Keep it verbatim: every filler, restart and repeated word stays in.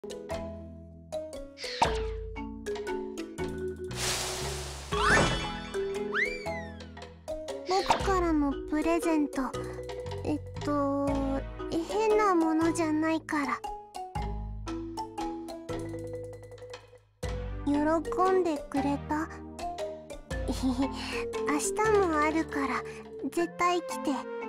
僕からのプレゼント、えっと変なものじゃないから。喜んでくれた？明日もあるから絶対来て。